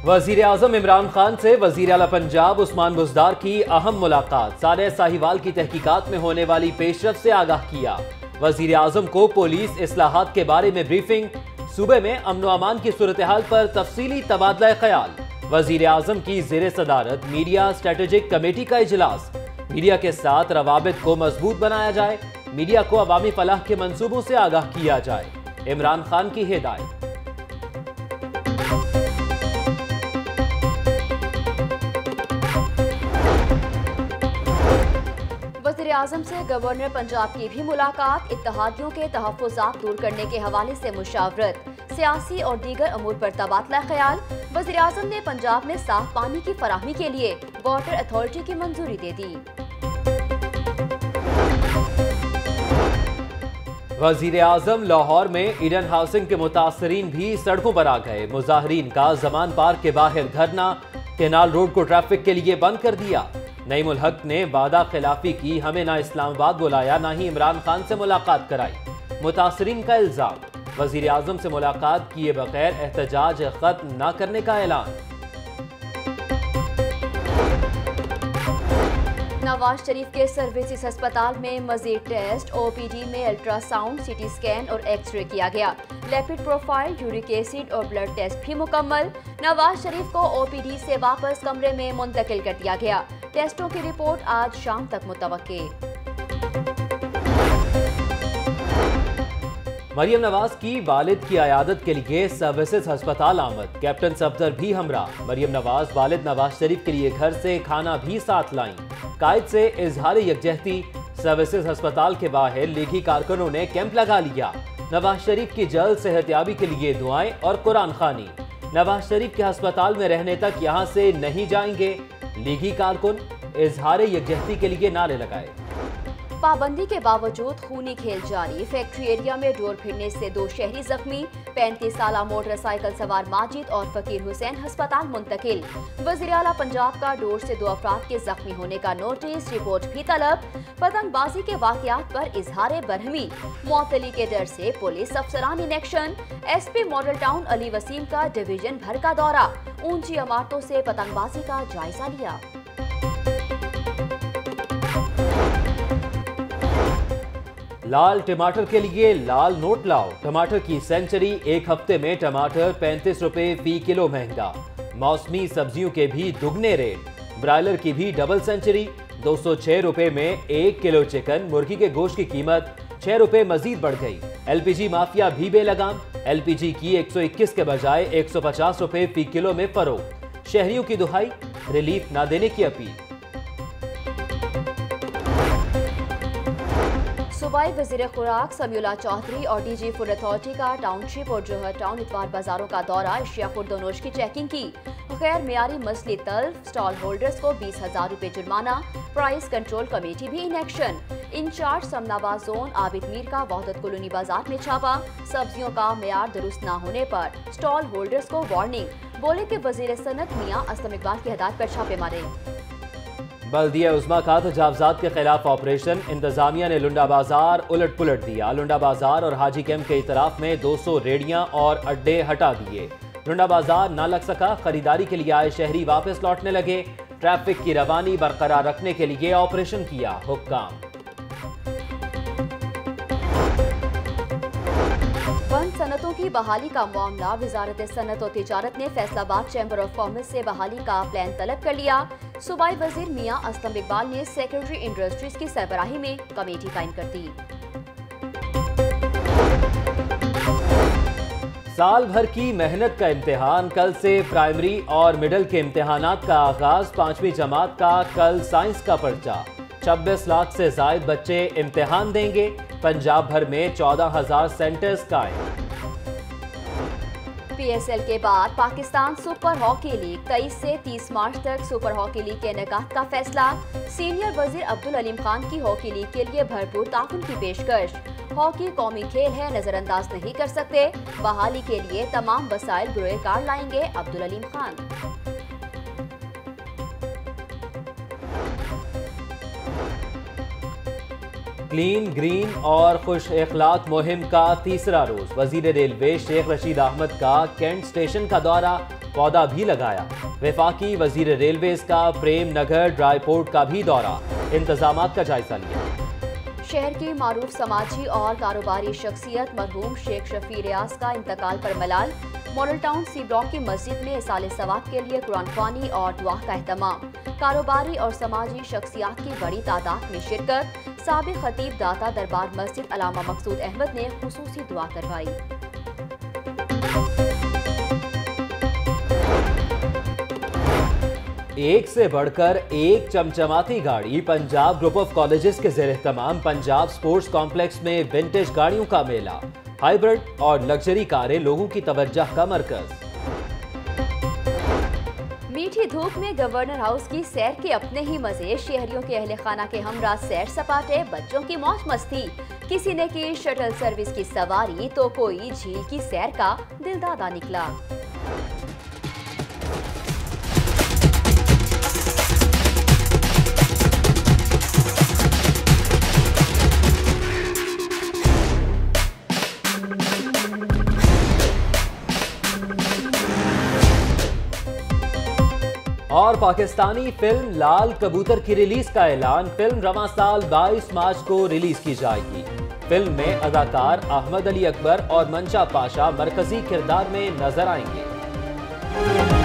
वजीर आजम इमरान खान से वजीर आला पंजाब उस्मान बुज़दार की अहम मुलाकात। साले साहिवाल की तहकीकात में होने वाली पेशरफ से आगाह किया। वजीर आजम को पुलिस इस्लाहात के बारे में ब्रीफिंग। सूबे में अमन व अमान की सूरत हाल पर तफसीली तबादला ख्याल। वजीर आजम की ज़ेरे सदारत मीडिया स्ट्रेटेजिक कमेटी का इजलास। मीडिया के साथ रवाबित को मजबूत बनाया जाए। मीडिया को अवामी फलाह के मंसूबों से आगाह किया जाए। इमरान खान की हिदायत। वज़ीर आज़म से गवर्नर पंजाब की भी मुलाकात। इत्तेहादियों के तहफ़्फ़ुज़ात दूर करने के हवाले से मुशावरत। सियासी और दीगर अमूर पर तबादला ख्याल। वज़ीर आज़म ने पंजाब में साफ पानी की फराहमी के लिए वाटर अथॉरिटी की मंजूरी दे दी। वजीर आजम लाहौर में ईडन हाउसिंग के मुतासरीन भी सड़कों पर आ गए। मुजाहरीन का जमान पार्क के बाहर धरना। केनाल रोड को ट्रैफिक के लिए बंद कर दिया। नईमुल हक ने वादा खिलाफी की, हमें ना इस्लामाबाद बुलाया ना ही इमरान खान से मुलाकात कराई। मुतासरीन का इल्जाम, वजीर आजम से मुलाकात किए बगैर एहतजाज खत्म न करने का ऐलान। नवाज शरीफ के सर्विसेज अस्पताल में मजीद टेस्ट। ओपीडी में अल्ट्रासाउंड, सीटी स्कैन और एक्सरे किया गया। रैपिड प्रोफाइल, यूरिक एसिड और ब्लड टेस्ट भी मुकम्मल। नवाज शरीफ को ओपीडी से वापस कमरे में मुंतकिल कर दिया गया। टेस्टों की रिपोर्ट आज शाम तक मुतवक्के। मरियम नवाज की वालिद की अयादत के लिए सर्विसेज अस्पताल आमद। कैप्टन सफदर भी हमरा। मरियम नवाज वालिद नवाज शरीफ के लिए घर से खाना भी साथ लाईं। कायद से इजहार यकजहती। सर्विसेज अस्पताल के बाहर लीगी कारकुनों ने कैंप लगा लिया। नवाज शरीफ की जल्द सेहतयाबी के लिए दुआएं और कुरान खानी। नवाज शरीफ के अस्पताल में रहने तक यहां से नहीं जाएंगे। लीगी कारकुन इजहार यकजहती के लिए नारे लगाए। पाबंदी के बावजूद खूनी खेल जारी। फैक्ट्री एरिया में डोर फिरने से 2 शहरी जख्मी। 35 साला मोटरसाइकिल सवार माजिद और फकीर हुसैन अस्पताल मुंतकिल। वज़ीर आला पंजाब का डोर से 2 अफराद के जख्मी होने का नोटिस। रिपोर्ट भी तलब। पतंगबाजी के वाकयात पर इजहार बरहमी। मुअत्तली के डर से पुलिस अफसरान in action. SP Model Town Ali Waseem का डिवीजन भर का दौरा। ऊंची इमारतों से पतंगबाजी का जायजा लिया। लाल टमाटर के लिए लाल नोट लाओ। टमाटर की सेंचुरी। एक हफ्ते में टमाटर 35 रुपए फी किलो महंगा। मौसमी सब्जियों के भी दुगने रेट। ब्रायलर की भी डबल सेंचुरी। 206 रुपए में 1 किलो चिकन। मुर्गी के गोश्त की कीमत 6 रुपए मजीद बढ़ गई। LPG माफिया भी बेलगाम। LPG की 121 के बजाय 150 रुपए फी किलो में फरोख्त। शहरियों की दुहाई, रिलीफ न देने की अपील। सूबाई वज़ीर खुराक समीउल्लाह चौधरी और DG फूड अथॉरिटी का टाउनशिप और जोहर टाउन इतवार बाजारों का दौरा। एशिया फूड दोनोश की चेकिंग की। गैर मियारी मछली तल्फ। स्टॉल होल्डर्स को 20,000 रुपए जुर्माना। प्राइस कंट्रोल कमेटी भी in action. In charge Samanabad zone Abid Mir का वहदत कॉलोनी बाजार में छापा। सब्जियों का मेयार दुरुस्त न होने पर स्टॉल होल्डर्स को वार्निंग। बोले कि वज़ीर सनत मियां असलम इकबाल की हिदायत पर छापे मारे। बल्दिया उज़्मा का तजावुज़ात के खिलाफ ऑपरेशन। इंतजामिया ने लुंडा बाजार उलट पुलट दिया। लुंडा बाजार और हाजी कैंप के इतराफ में 200 रेडियां और अड्डे हटा दिए। लुंडा बाजार ना लग सका। खरीदारी के लिए आए शहरी वापस लौटने लगे। ट्रैफिक की रवानी बरकरार रखने के लिए ऑपरेशन किया हुक्काम। बंद सनतों की बहाली का मामला। वजारत सनत और तिजारत ने फैसलाबाद चैम्बर ऑफ कॉमर्स से बहाली का प्लान तलब कर लिया। सूबाई वजीर मियां असलम इकबाल ने सेक्रेटरी इंडस्ट्रीज की सरबराही में कमेटी कायम कर दी। साल भर की मेहनत का इम्तिहान। कल से प्राइमरी और मिडिल के इम्तिहानात का आगाज। 5वीं जमात का कल साइंस का पर्चा। 26 लाख से जायद बच्चे इम्तिहान देंगे। पंजाब भर में 14,000 सेंटर्स कायम। PSL के बाद पाकिस्तान सुपर हॉकी लीग 23 से 30 मार्च तक सुपर हॉकी लीग के इनेकाद का फैसला। सीनियर वजीर अब्दुल अलीम खान की हॉकी लीग के लिए भरपूर ताउन की पेशकश। हॉकी कौमी खेल है, नजरअंदाज नहीं कर सकते। बहाली के लिए तमाम वसाइल बुरे कार लाएंगे अब्दुल अलीम खान। क्लीन, ग्रीन और खुश अखलाक मुहिम का तीसरा रोज। वजीर रेलवे शेख रशीद अहमद का कैंट स्टेशन का दौरा। पौधा भी लगाया। वफाकी वजीर रेलवेज का प्रेम नगर ड्राई पोर्ट का भी दौरा, इंतजामात का जायजा लिया। शहर की मारूफ समाजी और कारोबारी शख्सियत मरहूम शेख शफी रियाज का इंतकाल पर मलाल। मॉडल टाउन सी ब्लॉक की मस्जिद में इसाले सवाब के लिए कुरान ख्वानी और दुआ का एहतमाम। कारोबारी और समाजी शख्सियात की बड़ी तादाद में शिरकत। साबिक खतीब दाता दरबार मस्जिद अलामा मकसूद अहमद ने खुसूसी दुआ करवाई। एक से बढ़कर एक चमचमाती गाड़ी। पंजाब ग्रुप ऑफ कॉलेजेस के ज़ेर-ए-तमाम पंजाब स्पोर्ट्स कॉम्प्लेक्स में विंटेज गाड़ियों का मेला। हाइब्रिड और लग्जरी कारें लोगों की तवज्जो का मरकज। मीठी धूप में गवर्नर हाउस की सैर के अपने ही मजे। शहरियों के अहले खाना के हमरा सैर सपाटे, बच्चों की मौज मस्ती। किसी ने की शटल सर्विस की सवारी तो कोई झील की सैर का दिलदादा निकला। और पाकिस्तानी फिल्म लाल कबूतर की रिलीज का ऐलान। फिल्म रवां साल 22 मार्च को रिलीज की जाएगी। फिल्म में अदाकार अहमद अली अकबर और मंशा पाशा मरकजी किरदार में नजर आएंगे।